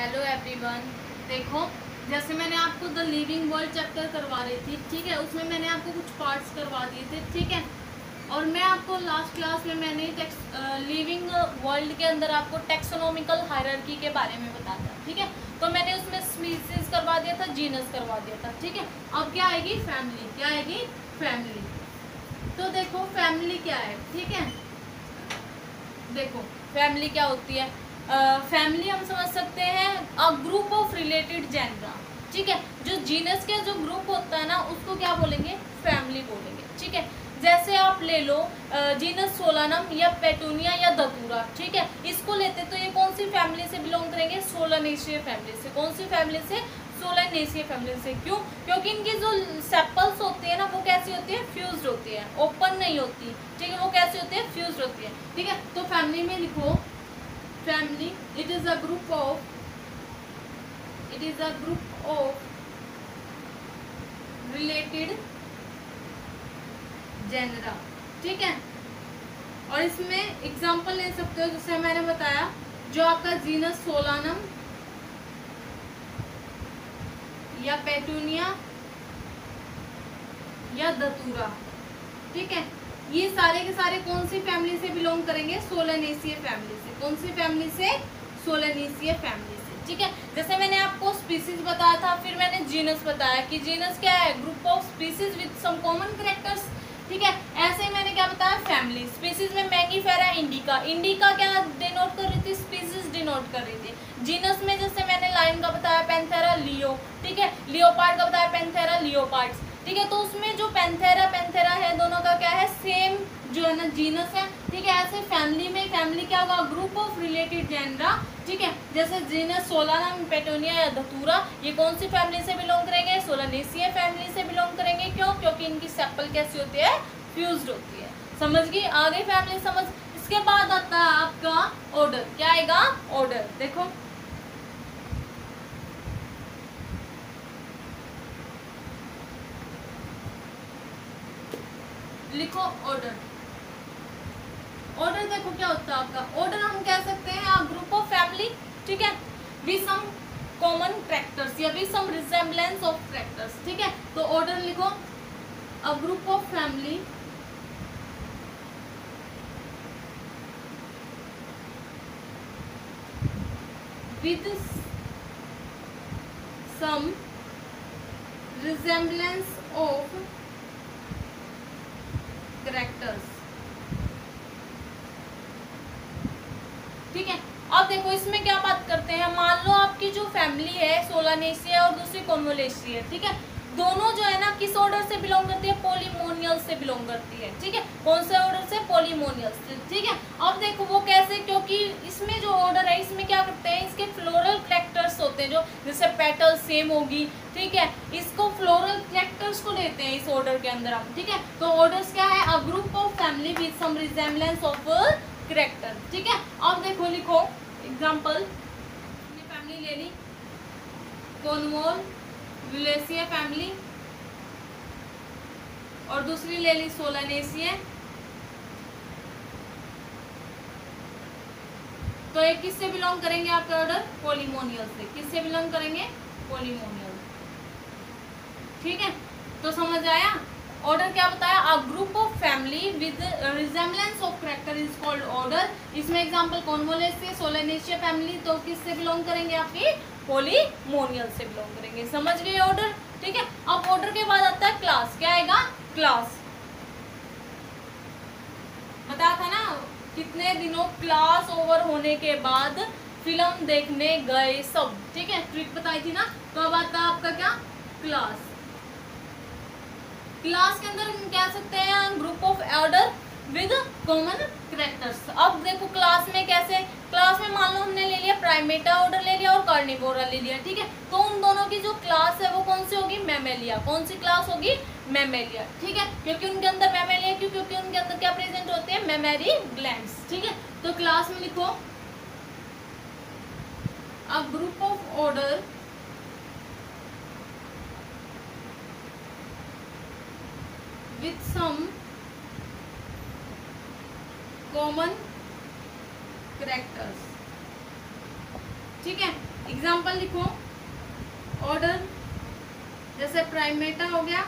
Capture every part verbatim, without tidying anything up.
Hello everyone. देखो, जैसे मैंने आपको द लिविंग वर्ल्ड चैप्टर करवा रही थी, ठीक है, उसमें मैंने आपको कुछ पार्ट्स करवा दिए थे, ठीक है। और मैं आपको लास्ट क्लास में मैंने लिविंग वर्ल्ड के अंदर आपको टेक्सोनोमिकल हायरार्की के बारे में बताया, ठीक है। तो मैंने उसमें स्पीसीज करवा दिया था, जीनस करवा दिया था, ठीक है। अब क्या आएगी? फैमिली। क्या आएगी? फैमिली। तो देखो फैमिली क्या है, ठीक है। देखो फैमिली क्या होती है। फैमिली uh, हम समझ सकते हैं a group of related genera, ठीक है। जो जीनस के जो ग्रुप होता है ना, उसको क्या बोलेंगे? फैमिली बोलेंगे, ठीक है। जैसे आप ले लो जीनस सोलानम या पेटूनिया या दतूरा, ठीक है। इसको लेते तो ये कौन सी फैमिली से बिलोंग करेंगे? सोलानेशिया फैमिली से। कौन सी फैमिली से? सोलानेशिया फैमिली से। क्यों? क्योंकि इनकी जो सेपल्स होती है ना, वो कैसी होती है? फ्यूज्ड होती है, ओपन नहीं होती, ठीक है। वो कैसी होती है? फ्यूज्ड होती है, ठीक है। तो फैमिली में लिखो family, it is a group of it is a group of related genera, ठीक है। और इसमें एग्जांपल ले सकते हो, जैसे मैंने बताया, जो आपका जीनस सोलानम या पेटूनिया या दतूरा, ठीक है। ये सारे के सारे कौन सी फैमिली से बिलोंग करेंगे? सोलानेशिया फैमिली से। कौन सी फैमिली से? सोलानेशिया फैमिली से, ठीक है। जैसे मैंने आपको स्पीसीज बताया था, फिर मैंने जीनस बताया कि जीनस क्या है? Group of species with some common characters, ठीक है। ऐसे ही मैंने क्या बताया? फैमिली। स्पीसीज में मैंगीफेरा इंडिका, इंडिका क्या डिनोट कर रही थी? स्पीसीज डिनोट कर रही थी। जीनस में जैसे मैंने लाइन का बताया पैंथेरा लियो, ठीक है। लियोपार्ड का बताया पैंथेरा लियोपार्ड्स, ठीक है। तो उसमें जो पैंथेरा पैंथेरा है, दोनों का क्या है? सेम जो है ना जीनस है, ठीक है। ऐसे फैमिली में फैमिली क्या होगा? ग्रुप ऑफ रिलेटेड जेनरा, ठीक है। जैसे जीनस सोलानम, पेटूनिया या धतूरा, ये कौन सी फैमिली से बिलोंग करेंगे? सोलानेशिया फैमिली से बिलोंग करेंगे। क्यों? क्योंकि इनकी सेपल कैसी होती है? फ्यूज्ड होती है। समझ गई? आ गई फैमिली समझ। इसके बाद आता है आपका ऑर्डर। क्या आएगा? ऑर्डर। देखो लिखो ऑर्डर। ऑर्डर देखो क्या होता है आपका? ऑर्डर हम कह सकते हैं अ ग्रुप ऑफ फैमिली, ठीक है, विद सम कॉमन कैरेक्टर्स या with some resemblance of characters, ठीक है। तो ऑर्डर लिखो a group of family with some resemblance of characters, ठीक है। अब देखो इसमें क्या बात करते हैं। मान लो आपकी जो फैमिली है सोलानेशिया और दूसरी कॉन्वोलेशिया, ठीक है, दोनों जो है ना किस ऑर्डर से बिलोंग करती है? पॉलीमोनियल से बिलोंग करती है, ठीक है। कौन से ऑर्डर से? पॉलीमोनियल से, ठीक है। अब देखो वो कैसे? क्योंकि इसमें जो ऑर्डर है, इसमें क्या करते हैं? इसके फ्लोरल कैरेक्टर्स होते हैं, जो जैसे पेटल सेम होगी, ठीक है। इसको फ्लोरल कैरेक्टर्स को लेते हैं इस ऑर्डर के अंदर हम, ठीक है। तो ऑर्डर्स क्या है? A group of family with some resemblance of character, ठीक है। अब देखो लिखो एग्जांपल। फैमिली ले ली कॉन्वोलुलेशिया फैमिली, और दूसरी ले ली सोलानेशिया। तो एक किससे बिलोंग करेंगे आपके ऑर्डर? पॉलीमोनियल से। किससे बिलोंग करेंगे? पॉलीमोनियल, ठीक है। तो समझ आया? ऑर्डर क्या बताया? A group of family with resemblance of character is called order. इसमें एग्जांपल कॉन्वोलेशिया, सोलानेशिया फैमिली, तो किससे बिलोंग करेंगे? आपकी पॉलीमोनियल से बिलोंग करेंगे। समझ गए ऑर्डर, ठीक है। अब ऑर्डर के बाद आता है क्लास। क्या आएगा? क्लास। बताया था ना कितने दिनों क्लास ओवर होने के बाद फिल्म देखने गए सब, ठीक है, ट्रिक बताई थी ना। तो अब आता है आपका क्या? क्लास। क्लास के अंदर हम कह सकते हैं group of order with common characters. अब देखो क्लास में कैसे? क्लास में मान लो हमने ले लिया प्राइमेटा ऑर्डर ले लिया और कार्निवोरा ले लिया, ठीक है। तो उन दोनों की जो क्लास है वो कौन सी होगी? मैमेलिया। कौन सी क्लास होगी? मैमेलिया, ठीक है। क्योंकि उनके अंदर मैमेलिया, क्यों? क्योंकि उनके अंदर क्या प्रेजेंट होते हैं? मैमेरी ग्लैंड्स, ठीक है। तो क्लास में लिखो a group of order with some common characters, ठीक है। एग्जाम्पल लिखो ऑर्डर, जैसे प्राइमेटा हो गया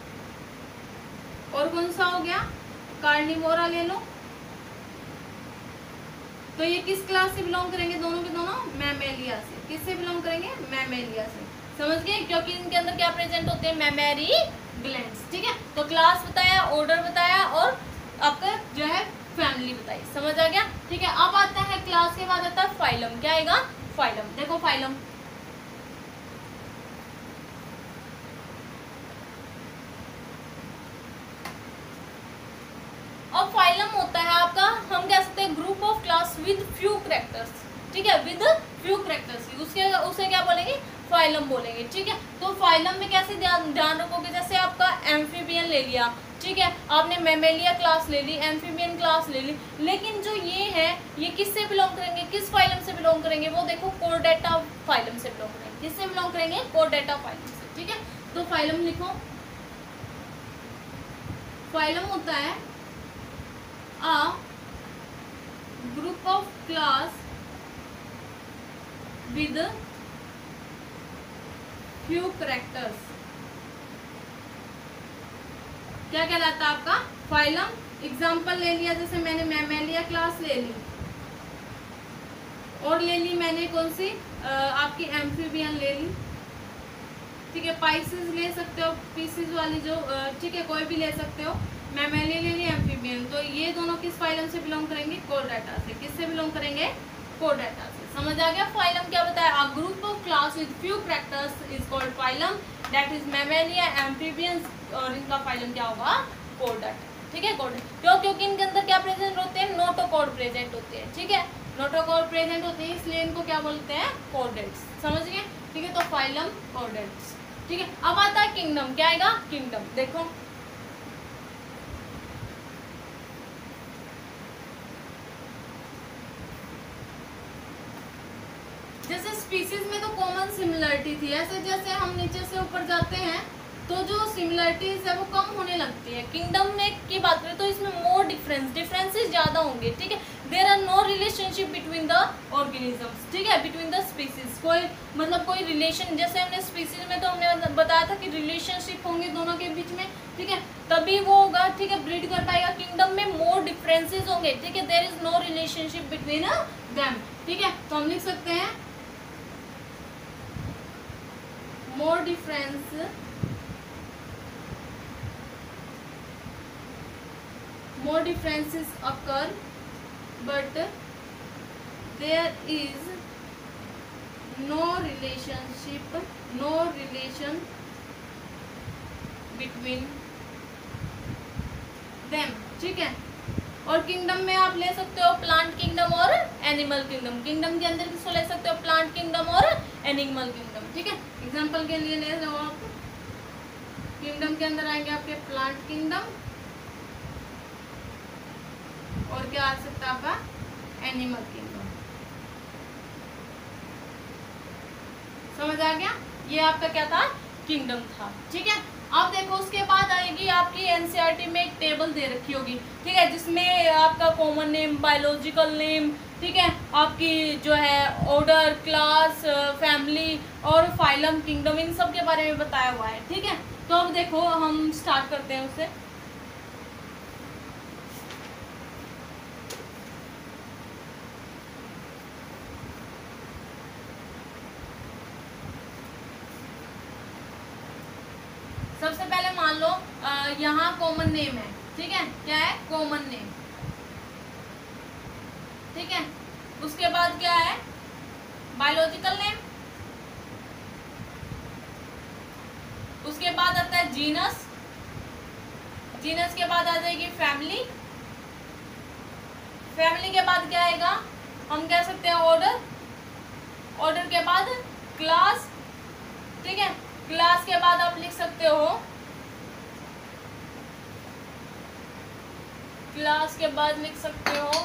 और कौन सा हो गया कार्निवोरा ले लो। तो ये किस क्लास से बिलोंग करेंगे, दोनों के दोनों मैमेलिया से। किससे बिलोंग करेंगे, मैमेलिया से। समझ गए, क्योंकि इनके अंदर क्या प्रेजेंट होते हैं, मैमेरी ग्लैंड्स। ठीक है, तो क्लास बताया, ऑर्डर बताया और आपका जो है फैमिली बताई। समझ आ गया। ठीक है, अब आता है क्लास के बाद आता है फाइलम। क्या आएगा, फाइलम। देखो फाइलम, अब फाइलम होता है आपका, हम कह सकते हैं group of class with few characters. ठीक है, विद फ्यू कैरेक्टर्स, उसके उसे क्या बोलेंगे, फाइलम बोलेंगे। ठीक है, तो फाइलम में कैसे ध्यान ध्यान रखोगे, जैसे आपका एम्फीबियन ले लिया, ठीक है, आपने मैमेलिया क्लास ले ली, एम्फीबियन क्लास ले ली, लेकिन जो ये है ये किससे बिलोंग करेंगे, किस फाइलम से बिलोंग करेंगे, वो देखो कोर्डेटा फाइलम से बिलोंग करेंगे। किससे बिलोंग करेंगे, कोर्डेटा फाइलम से। ठीक है, तो फाइलम लिखो, फाइलम होता है a group of class with few characters। क्या कहलाता है आपका, फाइलम। एग्जाम्पल ले लिया, जैसे मैंने मैमेलिया क्लास ले ली और ले ली मैंने कौन सी, आ, आपकी एम्फीबियन ले ली। ठीक है, पाइसेस ले सकते हो, पीसेस वाली जो, ठीक है, कोई भी ले सकते हो। मैमेलिया ले ली, एम्फीबियन, तो ये दोनों किस फाइलम से बिलोंग करेंगे, कोर्डेटा से। किससे बिलोंग करेंगे, कोर्डेटा से। समझ आ गया। फाइलम क्या बताया, a group of class with few characters is called phylum, that is Mammalia, amphibians, और इनका फाइलम क्या होगा, कोर्डेटा। ठीक है, कोर्डेटा, क्यों, क्योंकि इनके अंदर क्या प्रेजेंट होते हैं, नोटोकॉर्ड प्रेजेंट होते हैं। ठीक है, नोटोकॉर्ड प्रेजेंट होते हैं, इसलिए इनको क्या बोलते हैं, कोर्डेट्स। समझ गए। ठीक है, तो फाइलम, कोर्डेट्स। ठीक है, अब आता है किंगडम। क्या आएगा, किंगडम। देखो जैसे स्पीसीज में तो कॉमन सिमिलरिटी थी, ऐसे जैसे हम नीचे से ऊपर जाते हैं तो जो सिमिलरिटीज है वो कम होने लगती है। किंगडम में की बात करें तो इसमें मोर डिफरेंस डिफरेंसेस ज्यादा होंगे। ठीक है, there are no relationship between the organisms. ठीक है, बिटवीन द स्पीसीज कोई मतलब कोई रिलेशन, जैसे हमने स्पीसीज में तो हमने बताया था कि रिलेशनशिप होंगे दोनों के बीच में। ठीक है, तभी वो होगा, ठीक है, ब्रीड कर पाएगा। किंगडम में मोर डिफरेंसेस होंगे। ठीक है, there is no relationship between them. ठीक है, तो हम लिख सकते हैं more difference more differences occur but there is no relationship no relation between them। ठीक है, और किंगडम में आप ले सकते हो प्लांट किंगडम और एनिमल किंगडम। किंगडम के अंदर किसको ले सकते हो, प्लांट किंगडम और एनिमल किंगडम। ठीक है, एग्जांपल के लिए ले रहे हो आप, किंगडम के अंदर आएंगे आपके प्लांट किंगडम और क्या आ सकता है आपका एनिमल किंगडम। समझ आ गया, ये आपका क्या था, किंगडम था। ठीक है, अब देखो उसके बाद आएगी आपकी एनसीईआरटी में एक टेबल दे रखी होगी। ठीक है, जिसमें आपका कॉमन नेम, बायोलॉजिकल नेम, ठीक है, आपकी जो है ऑर्डर, क्लास, फैमिली और फाइलम, किंगडम, इन सब के बारे में बताया हुआ है। ठीक है, तो अब देखो हम स्टार्ट करते हैं उससे। सबसे पहले मान लो यहाँ कॉमन नेम है। ठीक है, क्या है, कॉमन नेम। ठीक है, उसके बाद क्या है, बायोलॉजिकल नेम। उसके बाद आता है जीनस। जीनस के बाद आ जाएगी फैमिली। फैमिली के बाद क्या आएगा, हम कह सकते हैं ऑर्डर। ऑर्डर के बाद क्लास। ठीक है, क्लास के बाद आप लिख सकते हो, क्लास के बाद लिख सकते हो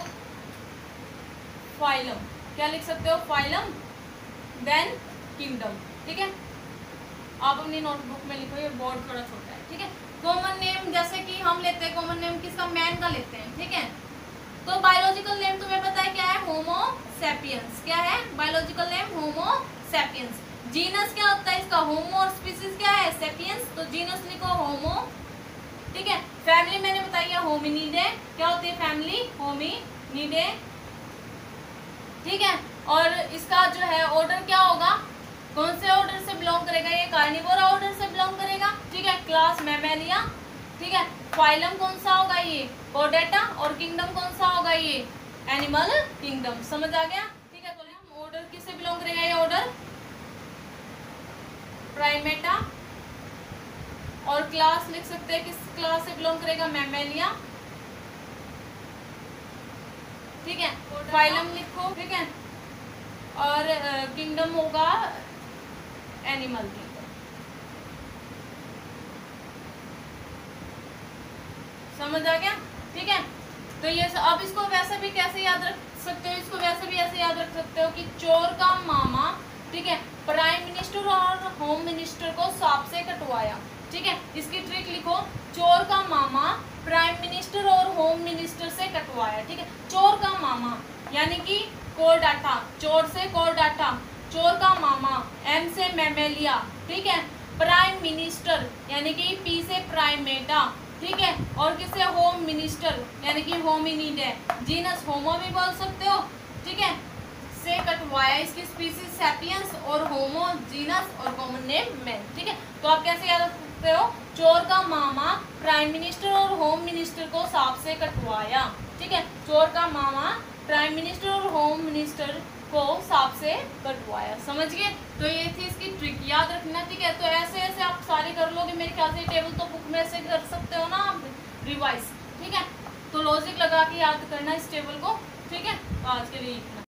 फाइलम। क्या लिख सकते हो, फाइलम, देन किंगडम। ठीक है, आप अपनी नोटबुक में लिखो, ये बोर्ड थोड़ा छोटा है। ठीक है, कॉमन नेम जैसे कि हम लेते हैं, कॉमन नेम किसका, मैन का लेते हैं। ठीक है, तो बायोलॉजिकल नेम तुम्हें पता है क्या है, होमो सैपियंस। क्या है biological name, Homo sapiens. Genus क्या होता है इसका? होमो। और स्पीसीज क्या है? सेपियंस। तो जीनस लिखो होमो, ठीक है। फैमिली मैंने बताई है होमिनिडे। क्या होती है फैमिली? होमिनिडे, ठीक है। और इसका जो है ऑर्डर क्या होगा? कौन से ऑर्डर से बिलोंग करेगा? ये कार्निवोरा ऑर्डर से बिलोंग करेगा, ठीक है। क्लास मैमेलिया, ठीक है। फाइलम कौन सा होगा? ये कोडेटा। और किंगडम कौन सा होगा? ये एनिमल किंगडम। समझ आ गया, ठीक है। तो हम ऑर्डर किससे बिलोंग करेगा? ये ऑर्डर प्राइमेटा। और क्लास लिख सकते हैं, किस क्लास से बिलोंग करेगा? मैमेलिया, ठीक है। फाइलम लिखो, ठीक है। और किंगडम uh, होगा एनिमल किंगडम। समझ आ गया, ठीक है। तो ये अब इसको वैसे भी कैसे याद रख सकते हो? इसको वैसे भी ऐसे याद रख सकते हो कि चोर का मामा, ठीक है, प्राइम मिनिस्टर और होम मिनिस्टर को सांप से कटवाया, ठीक है। इसकी ट्रिक लिखो, चोर का मामा प्राइम मिनिस्टर और होम मिनिस्टर से कटवाया, ठीक है। चोर का मामा यानी कि कोरडाटा, चोर से कोरडाटा, चोर का मामा, एम से मैमेलिया, ठीक है। प्राइम मिनिस्टर यानी कि पी से प्राइमेटा, ठीक है। और किससे? होम मिनिस्टर यानी कि होमिनिडे, जीनस होमो भी बोल सकते हो, ठीक है, से कटवाया। इसकी स्पीसीज सेपियंस और होमो जीनस और कॉमन नेम मैन, ठीक है। तो आप कैसे याद रख सकते हो? चोर का मामा प्राइम मिनिस्टर और होम मिनिस्टर को सांप से कटवाया, ठीक है। चोर का मामा प्राइम मिनिस्टर और होम मिनिस्टर को सांप से कटवाया। समझ गए? तो ये थी इसकी ट्रिक, याद रखना, ठीक है। तो ऐसे ऐसे आप सारे कर लोगे मेरे ख्याल से। टेबल तो बुक में से कर सकते हो ना आप रिवाइज, ठीक है। तो लॉजिक लगा के याद करना इस टेबल को, ठीक है। आज के लिए इतना।